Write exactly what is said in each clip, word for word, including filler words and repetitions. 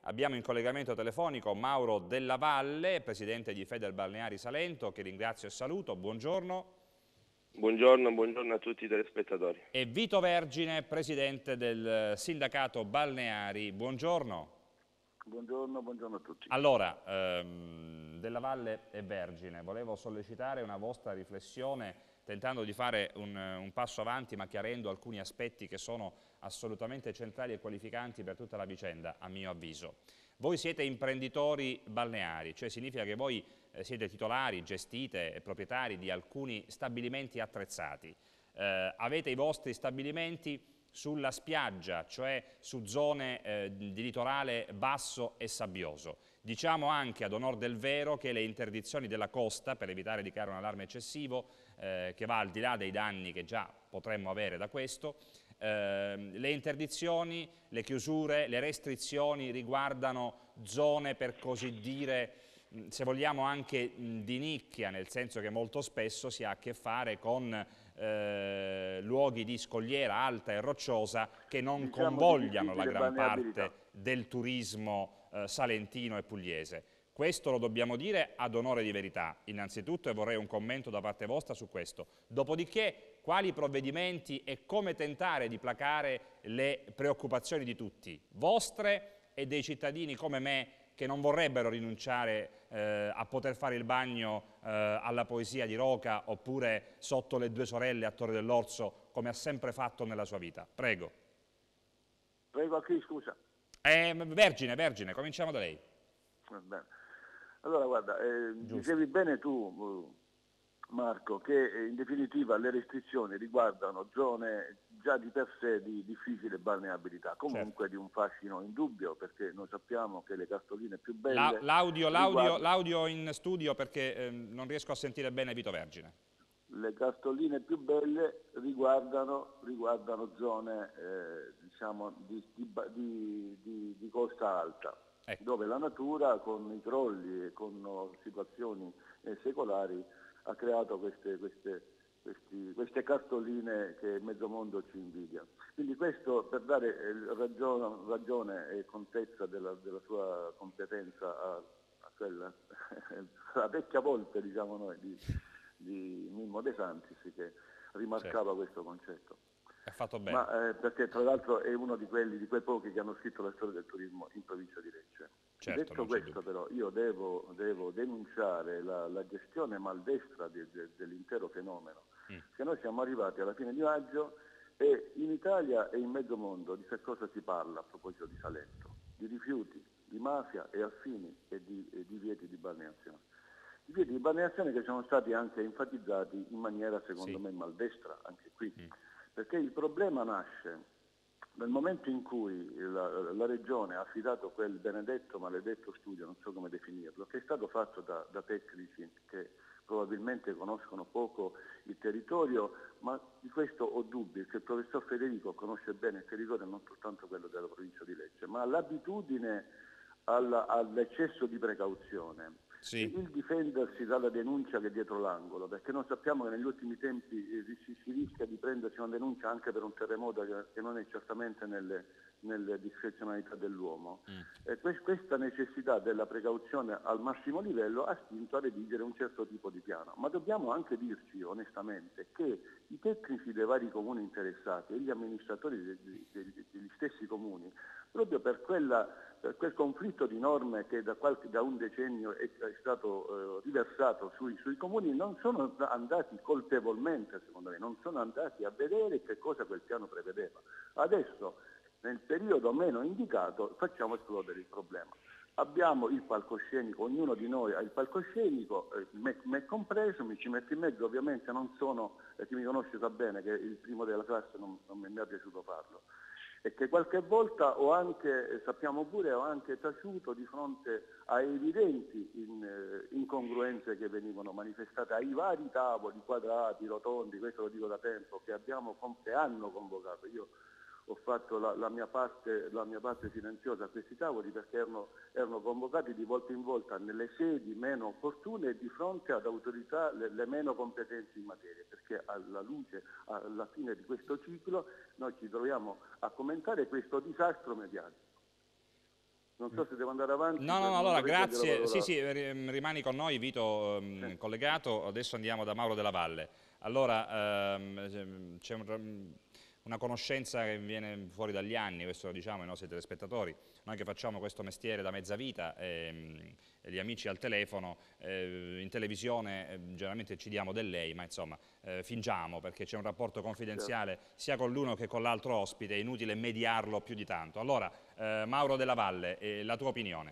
Abbiamo in collegamento telefonico Mauro Della Valle, presidente di Federbalneari Salento, che ringrazio e saluto. Buongiorno. Buongiorno, buongiorno a tutti i telespettatori. E Vito Vergine, presidente del sindacato Balneari. Buongiorno. Buongiorno, buongiorno a tutti. Allora, ehm, Della Valle e Vergine, volevo sollecitare una vostra riflessione tentando di fare un, un passo avanti ma chiarendo alcuni aspetti che sono assolutamente centrali e qualificanti per tutta la vicenda, a mio avviso. Voi siete imprenditori balneari, cioè significa che voi eh, siete titolari, gestite e proprietari di alcuni stabilimenti attrezzati. Eh, avete i vostri stabilimenti sulla spiaggia, cioè su zone eh, di litorale basso e sabbioso. Diciamo anche ad onor del vero che le interdizioni della costa, per evitare di creare un allarme eccessivo, eh, che va al di là dei danni che già potremmo avere da questo, eh, le interdizioni, le chiusure, le restrizioni riguardano zone per così dire, se vogliamo anche di nicchia, nel senso che molto spesso si ha a che fare con eh, luoghi di scogliera alta e rocciosa che non diciamo convogliano di la gran balneabilità. parte del turismo eh, salentino e pugliese. Questo lo dobbiamo dire ad onore di verità, innanzitutto, e vorrei un commento da parte vostra su questo. Dopodiché, quali provvedimenti e come tentare di placare le preoccupazioni di tutti, vostre e dei cittadini come me, che non vorrebbero rinunciare eh, a poter fare il bagno eh, alla poesia di Roca oppure sotto le due sorelle a Torre dell'Orso, come ha sempre fatto nella sua vita. Prego. Prego a chi, scusa? Eh, Vergine, Vergine, cominciamo da lei. Va bene. Allora guarda, eh, dicevi bene tu Marco che eh, in definitiva le restrizioni riguardano zone già di per sé di difficile balneabilità, comunque certo, di un fascino indubbio, perché noi sappiamo che le cartoline più belle... L'audio riguardano... in studio perché eh, non riesco a sentire bene Vito Vergine. Le cartoline più belle riguardano, riguardano zone eh, diciamo di, di, di, di, di costa alta, ecco, dove la natura con i crolli e con situazioni eh, secolari ha creato queste, queste, questi, queste cartoline che mezzo mondo ci invidia. Quindi questo per dare eh, ragione, ragione e contezza della, della sua competenza a, a quella la vecchia volpe, diciamo noi, di, di Mimmo De Santis, che rimarcava certo questo concetto. È fatto bene. Ma, eh, perché tra l'altro è uno di quelli, di quei pochi che hanno scritto la storia del turismo in provincia di Lecce. Certo, detto questo però io devo, devo denunciare la, la gestione maldestra de, de, dell'intero fenomeno, mm. che noi siamo arrivati alla fine di maggio e in Italia e in mezzo mondo di che cosa si parla a proposito di Salento? Di rifiuti, di mafia e affini e di, e di vieti di balneazione. I vieti di balneazione che sono stati anche enfatizzati in maniera secondo sì. me maldestra anche qui, mm. perché il problema nasce nel momento in cui la, la Regione ha affidato quel benedetto, maledetto studio, non so come definirlo, che è stato fatto da, da tecnici che probabilmente conoscono poco il territorio, ma di questo ho dubbi, perché il professor Federico conosce bene il territorio, non soltanto quello della provincia di Lecce, ma l'abitudine all'eccesso di precauzione. Sì. Il difendersi dalla denuncia che è dietro l'angolo, perché noi sappiamo che negli ultimi tempi si, si rischia di prendersi una denuncia anche per un terremoto che, che non è certamente nelle, nelle discrezionalità dell'uomo. Mm. E que questa necessità della precauzione al massimo livello ha spinto a redigere un certo tipo di piano, ma dobbiamo anche dirci onestamente che i tecnici dei vari comuni interessati e gli amministratori degli, degli, degli stessi comuni, proprio per, quella, per quel conflitto di norme che da, qualche, da un decennio è, è stato eh, riversato sui, sui comuni, non sono andati colpevolmente, secondo me, non sono andati a vedere che cosa quel piano prevedeva. Adesso, nel periodo meno indicato, facciamo esplodere il problema. Abbiamo il palcoscenico, ognuno di noi ha il palcoscenico, eh, me, me compreso, mi ci metto in mezzo, ovviamente non sono, eh, chi mi conosce sa bene che il primo della classe non, non mi è piaciuto farlo. E che qualche volta ho anche, sappiamo pure, ho anche taciuto di fronte a evidenti in, eh, incongruenze che venivano manifestate ai vari tavoli, quadrati, rotondi, questo lo dico da tempo, che, abbiamo, che hanno convocato. Io ho fatto la, la, mia parte, la mia parte silenziosa a questi tavoli perché erano, erano convocati di volta in volta nelle sedi meno opportune e di fronte ad autorità le, le meno competenti in materia, perché alla luce, alla fine di questo ciclo, noi ci troviamo a commentare questo disastro mediatico. Non so se devo andare avanti. No, no, no, allora grazie. Sì, sì, rimani con noi, Vito, um, collegato. Adesso andiamo da Mauro Della Valle. Allora, um, c'è un, una conoscenza che viene fuori dagli anni, questo lo diciamo ai nostri telespettatori. Noi che facciamo questo mestiere da mezza vita, e, e gli amici al telefono, eh, in televisione eh, generalmente ci diamo del lei, ma insomma eh, fingiamo, perché c'è un rapporto confidenziale sia con l'uno che con l'altro ospite, è inutile mediarlo più di tanto. Allora, eh, Mauro Della Valle, eh, la tua opinione?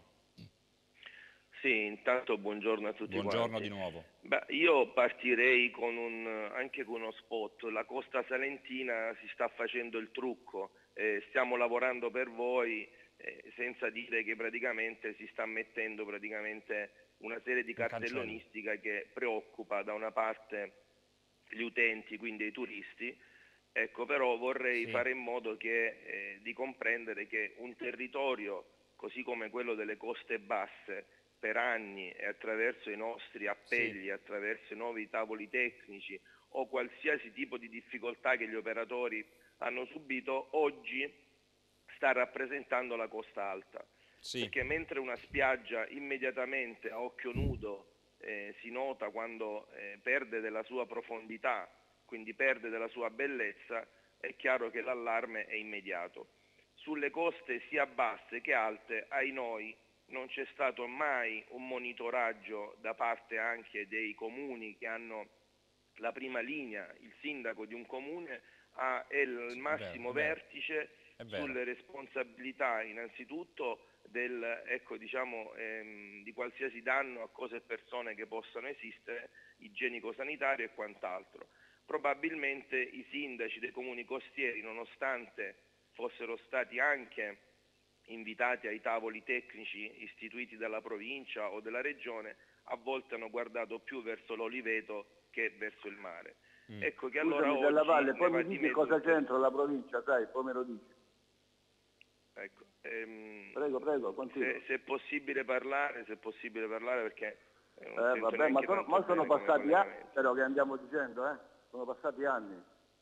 Sì, intanto buongiorno a tutti buongiorno quanti. di nuovo. Beh, io partirei con un, anche con uno spot. La Costa Salentina si sta facendo il trucco, eh, stiamo lavorando per voi, eh, senza dire che praticamente si sta mettendo praticamente una serie di cartellonistica che preoccupa da una parte gli utenti, quindi i turisti. Ecco, però vorrei sì. fare in modo che, eh, di comprendere che un territorio così come quello delle coste basse per anni e attraverso i nostri appelli, sì. attraverso i nuovi tavoli tecnici o qualsiasi tipo di difficoltà che gli operatori hanno subito, oggi sta rappresentando la costa alta. Sì. Perché mentre una spiaggia immediatamente a occhio nudo eh, si nota quando eh, perde della sua profondità, quindi perde della sua bellezza, è chiaro che l'allarme è immediato. Sulle coste sia basse che alte, ai noi, non c'è stato mai un monitoraggio da parte anche dei comuni che hanno la prima linea. Il sindaco di un comune ha il massimo è vero, vertice è vero. sulle responsabilità innanzitutto del, ecco, diciamo, ehm, di qualsiasi danno a cose e persone che possano esistere, igienico-sanitario e quant'altro. Probabilmente i sindaci dei comuni costieri, nonostante fossero stati anche invitati ai tavoli tecnici istituiti dalla provincia o dalla regione, a volte hanno guardato più verso l'Oliveto che verso il mare. Mm. Ecco che allora Scusami, oggi Della Valle, poi mi dici cosa c'entra la provincia, sai, poi me lo dici. Ecco, ehm, prego, prego, continua. Se, se è possibile parlare, se è possibile parlare perché eh, vabbè, ma sono, ma sono passati anni, però che andiamo dicendo, eh? Sono passati anni.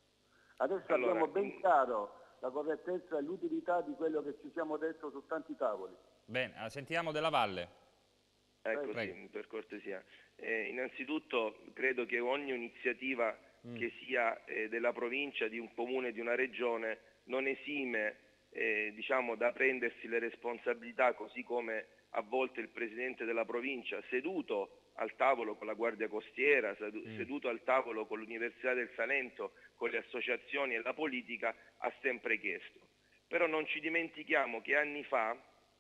Adesso allora, abbiamo ben chiaro la correttezza e l'utilità di quello che ci siamo detto su tanti tavoli. Bene, sentiamo Della Valle. Ecco, Prego. Sì, per cortesia. Eh, innanzitutto credo che ogni iniziativa mm. che sia eh, della provincia, di un comune, di una regione, non esime eh, diciamo, da prendersi le responsabilità, così come a volte il presidente della provincia, seduto al tavolo con la Guardia Costiera, seduto mm. al tavolo con l'Università del Salento, con le associazioni e la politica, ha sempre chiesto. Però non ci dimentichiamo che anni fa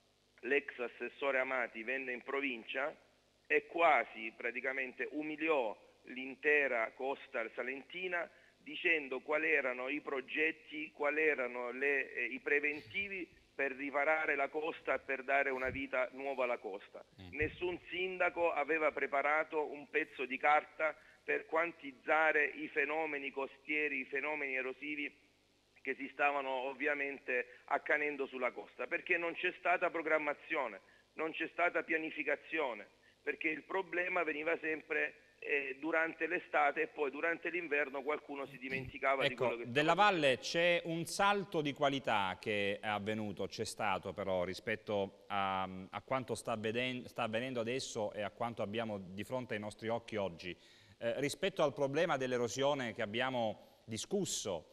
l'ex assessore Amati venne in provincia e quasi praticamente umiliò l'intera costa salentina dicendo quali erano i progetti, quali erano le, eh, i preventivi per riparare la costa e per dare una vita nuova alla costa. Mm. Nessun sindaco aveva preparato un pezzo di carta per quantizzare i fenomeni costieri, i fenomeni erosivi che si stavano ovviamente accanendo sulla costa, perché non c'è stata programmazione, non c'è stata pianificazione, perché il problema veniva sempre eh, durante l'estate e poi durante l'inverno qualcuno si dimenticava ecco, di quello che stava Della Valle c'è un salto di qualità che è avvenuto, c'è stato però rispetto a, a quanto sta, veden- sta avvenendo adesso e a quanto abbiamo di fronte ai nostri occhi oggi. Eh, rispetto al problema dell'erosione che abbiamo discusso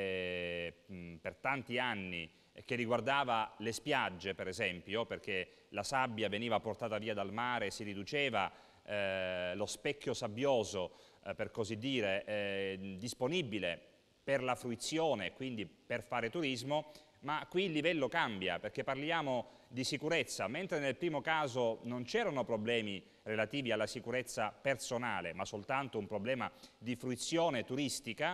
eh, per tanti anni, che riguardava le spiagge per esempio, perché la sabbia veniva portata via dal mare, si riduceva eh, lo specchio sabbioso, eh, per così dire, eh, disponibile per la fruizione, quindi per fare turismo, ma qui il livello cambia perché parliamo di sicurezza, mentre nel primo caso non c'erano problemi relativi alla sicurezza personale, ma soltanto un problema di fruizione turistica.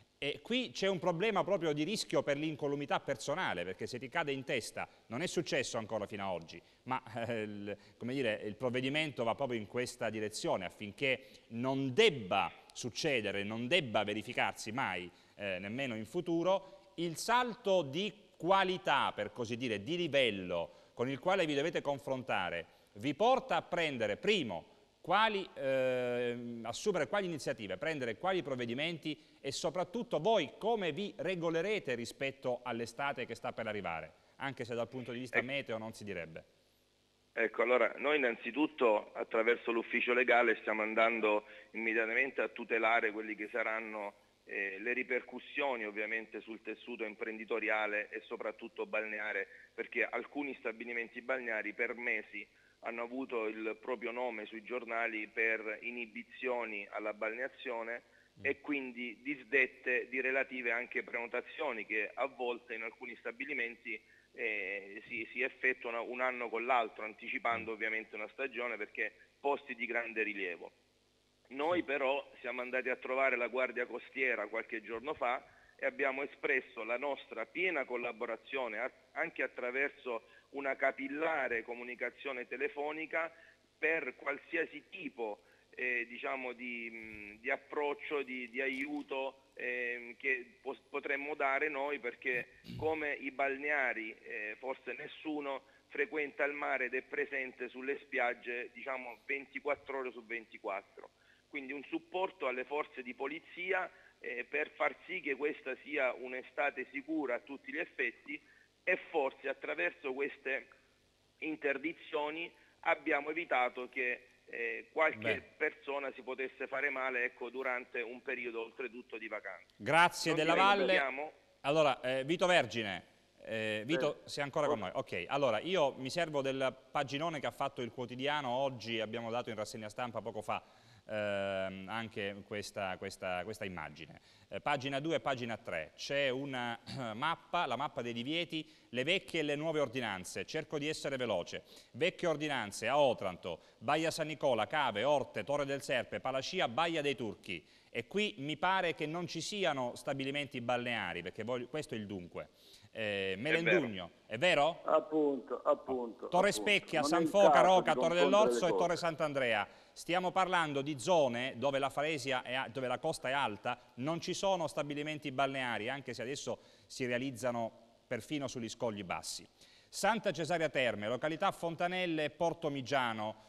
E qui c'è un problema proprio di rischio per l'incolumità personale, perché se ti cade in testa, non è successo ancora fino ad oggi, ma eh, il, come dire, il provvedimento va proprio in questa direzione affinché non debba succedere, non debba verificarsi mai, eh, nemmeno in futuro, il salto di qualità, per così dire, di livello con il quale vi dovete confrontare, vi porta a prendere, primo, quali, eh, assumere quali iniziative, prendere quali provvedimenti e soprattutto voi come vi regolerete rispetto all'estate che sta per arrivare. anche se dal punto di vista meteo non si direbbe. Ecco, allora noi innanzitutto attraverso l'ufficio legale stiamo andando immediatamente a tutelare quelli che saranno eh, le ripercussioni ovviamente sul tessuto imprenditoriale e soprattutto balneare, perché alcuni stabilimenti balneari per mesi hanno avuto il proprio nome sui giornali per inibizioni alla balneazione e quindi disdette di relative anche prenotazioni che a volte in alcuni stabilimenti eh, si, si effettuano un anno con l'altro, anticipando ovviamente una stagione perché posti di grande rilievo. Noi però siamo andati a trovare la Guardia Costiera qualche giorno fa e abbiamo espresso la nostra piena collaborazione anche attraverso una capillare comunicazione telefonica per qualsiasi tipo eh, diciamo di, mh, di approccio, di, di aiuto eh, che po potremmo dare noi, perché come i balneari eh, forse nessuno frequenta il mare ed è presente sulle spiagge diciamo ventiquattro ore su ventiquattro. Quindi un supporto alle forze di polizia eh, per far sì che questa sia un'estate sicura a tutti gli effetti, e forse attraverso queste interdizioni abbiamo evitato che eh, qualche Beh. persona si potesse fare male ecco, durante un periodo oltretutto di vacanza. Grazie non Della Valle. Allora, eh, Vito Vergine, eh, Vito eh. sei ancora oh. con noi? Ok, allora io mi servo del paginone che ha fatto il quotidiano oggi, abbiamo dato in rassegna stampa poco fa eh, anche questa, questa, questa immagine. Eh, pagina due e pagina tre, c'è una mappa, la mappa dei divieti, le vecchie e le nuove ordinanze, cerco di essere veloce. Vecchie ordinanze a Otranto, Baia San Nicola, Cave, Orte, Torre del Serpe, Palacia, Baia dei Turchi. E qui mi pare che non ci siano stabilimenti balneari, perché voglio, questo è il dunque. Eh, Melendugno, è vero? È vero? Appunto, appunto. Torre appunto. Specchia, San Foca, Roca, Torre dell'Orso e Torre Sant'Andrea. Stiamo parlando di zone dove la Falesia è, dove la costa è alta, non ci sono stabilimenti balneari, anche se adesso si realizzano perfino sugli scogli bassi. Santa Cesaria Terme, località Fontanelle e Porto Migiano,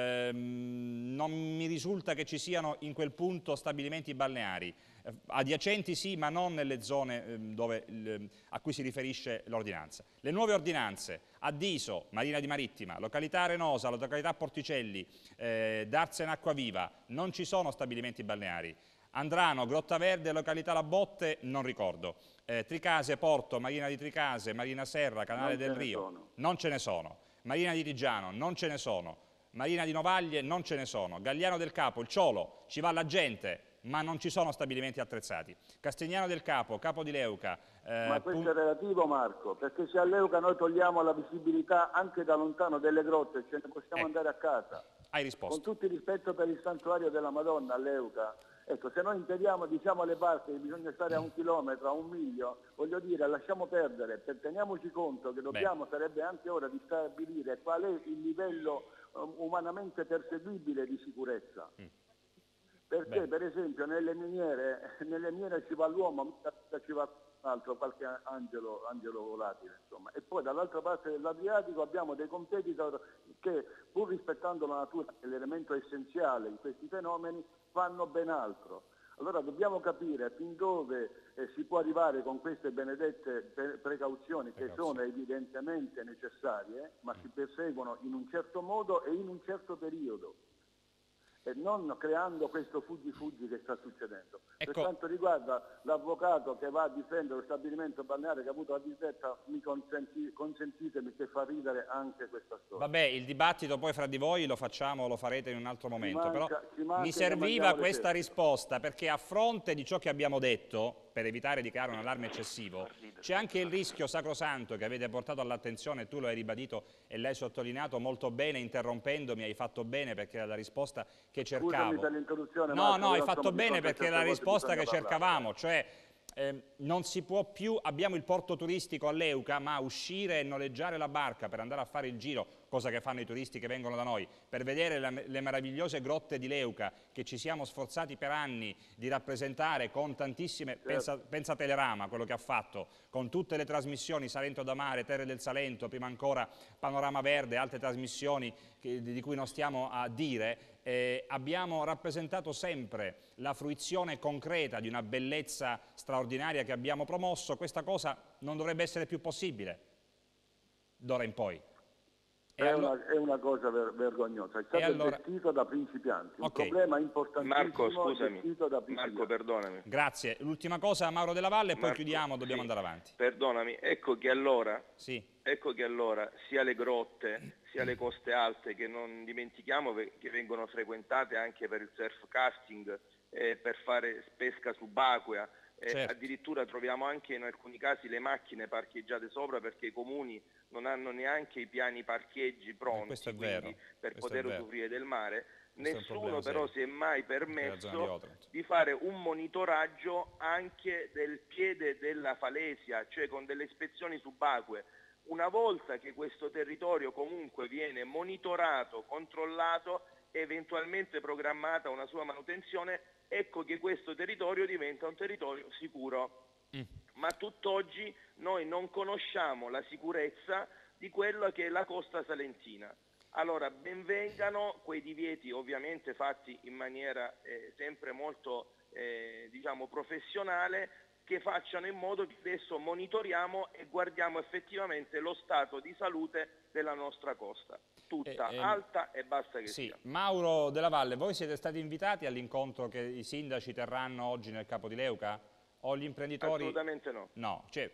ehm, non mi risulta che ci siano in quel punto stabilimenti balneari. Eh, adiacenti sì, ma non nelle zone eh, dove, eh, a cui si riferisce l'ordinanza. Le nuove ordinanze, Addiso, Marina di Marittima, località Arenosa, località Porticelli, eh, Darsena Acquaviva, non ci sono stabilimenti balneari. Andrano, Grotta Verde, località La Botte, non ricordo. Eh, Tricase, Porto, Marina di Tricase, Marina Serra, Canale del Rio, non ce ne sono. Marina di Tigiano, non ce ne sono. Marina di Novaglie, non ce ne sono. Galliano del Capo, il Ciolo, ci va la gente, ma non ci sono stabilimenti attrezzati. Castigliano del Capo, Capo di Leuca. Eh, ma questo è relativo, Marco, perché se a Leuca noi togliamo la visibilità anche da lontano delle grotte, ce ne possiamo eh. andare a casa. Hai risposto. Con tutto il rispetto per il santuario della Madonna a Leuca, ecco, se noi impediamo, diciamo alle parti che bisogna stare a un chilometro, a un miglio, voglio dire, lasciamo perdere, per, teniamoci conto che dobbiamo, Beh. sarebbe anche ora di stabilire qual è il livello um, umanamente perseguibile di sicurezza. Mm. Perché Beh. per esempio nelle miniere, nelle miniere ci va l'uomo, ci va altro, qualche angelo, angelo volatile, insomma. E poi dall'altra parte dell'Adriatico abbiamo dei competitor che, pur rispettando la natura e l'elemento essenziale in questi fenomeni, fanno ben altro. Allora dobbiamo capire fin dove eh, si può arrivare con queste benedette pre precauzioni che sono evidentemente necessarie, ma si perseguono in un certo modo e in un certo periodo, e non creando questo fuggi-fuggi che sta succedendo. Ecco. Per quanto riguarda l'avvocato che va a difendere lo stabilimento balneare che ha avuto la disdetta, mi consenti, consentitemi che fa ridere anche questa storia. Vabbè, il dibattito poi fra di voi lo facciamo, lo farete in un altro momento, manca, però mi serviva questa risposta, perché a fronte di ciò che abbiamo detto, per evitare di creare un allarme eccessivo, c'è anche il rischio sacrosanto che avete portato all'attenzione, tu lo hai ribadito e l'hai sottolineato molto bene, interrompendomi, hai fatto bene perché era la risposta che cercavo. Per l'introduzione, no, Marco, no, hai fatto bene perché è la risposta che cercavamo, cioè eh, non si può più, abbiamo il porto turistico a Leuca, ma uscire e noleggiare la barca per andare a fare il giro, cosa che fanno i turisti che vengono da noi, per vedere le, le meravigliose grotte di Leuca che ci siamo sforzati per anni di rappresentare con tantissime, certo. pensa, pensa Telerama, quello che ha fatto, con tutte le trasmissioni, Salento da Mare, Terre del Salento, prima ancora Panorama Verde, altre trasmissioni che, di cui non stiamo a dire. Eh, abbiamo rappresentato sempre la fruizione concreta di una bellezza straordinaria che abbiamo promosso. Questa cosa non dovrebbe essere più possibile. d'ora in poi. È, allora... una, è una cosa ver vergognosa, è stato allora... gestito da principianti, un okay. problema importantissimo. Marco, scusami, Marco, perdonami. Grazie. L'ultima cosa, Mauro Della Valle, e poi Marco, chiudiamo, dobbiamo sì. andare avanti. Perdonami, ecco che allora, sì. ecco che allora sia le grotte, sia le coste alte, che non dimentichiamo che vengono frequentate anche per il surf casting, eh, per fare pesca subacquea, Eh, certo. Addirittura troviamo anche in alcuni casi le macchine parcheggiate sopra perché i comuni non hanno neanche i piani parcheggi pronti eh, vero, per poter usufruire del mare. Questo Nessuno però si è mai permesso di fare un monitoraggio anche del piede della falesia, cioè con delle ispezioni subacquee. Una volta che questo territorio comunque viene monitorato, controllato, eventualmente programmata una sua manutenzione, ecco che questo territorio diventa un territorio sicuro. Mm. Ma tutt'oggi noi non conosciamo la sicurezza di quella che è la costa salentina. Allora benvengano quei divieti, ovviamente fatti in maniera eh, sempre molto eh, diciamo professionale, che facciano in modo che adesso monitoriamo e guardiamo effettivamente lo stato di salute della nostra costa, tutta eh, eh, alta e basta che sì. sia. Mauro Della Valle, voi siete stati invitati all'incontro che i sindaci terranno oggi nel Capo di Leuca? O gli imprenditori? Assolutamente no. No, cioè,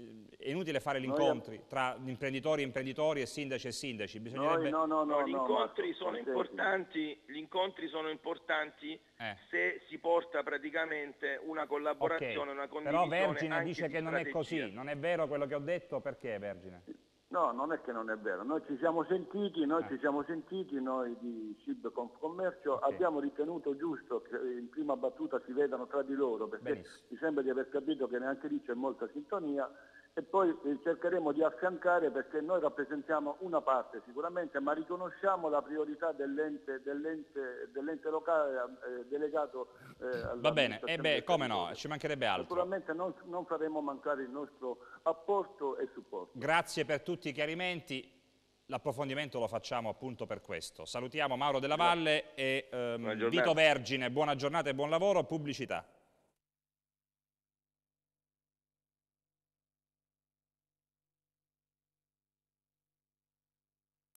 è inutile fare gli incontri tra imprenditori e imprenditori e sindaci e sindaci. Bisognerebbe... no, no, no, no, gli, no, incontri no, sono importanti, gli incontri sono importanti eh. se si porta praticamente una collaborazione, okay. una condivisione. Però Vergine dice che non è così, non è vero quello che ho detto, perché Vergine? No, non è che non è vero, noi ci siamo sentiti, noi eh. ci siamo sentiti, noi di C I B Confcommercio, okay. abbiamo ritenuto giusto che in prima battuta si vedano tra di loro, perché Benissimo. mi sembra di aver capito che neanche lì c'è molta sintonia, e poi cercheremo di affiancare, perché noi rappresentiamo una parte sicuramente, ma riconosciamo la priorità dell'ente dell dell locale eh, delegato eh, Va bene, e eh beh, come no, ci mancherebbe altro. Naturalmente non, non faremo mancare il nostro apporto e supporto. Grazie per tutti i chiarimenti, l'approfondimento lo facciamo appunto per questo. Salutiamo Mauro Della Valle e ehm, Vito Vergine, buona giornata e buon lavoro. Pubblicità.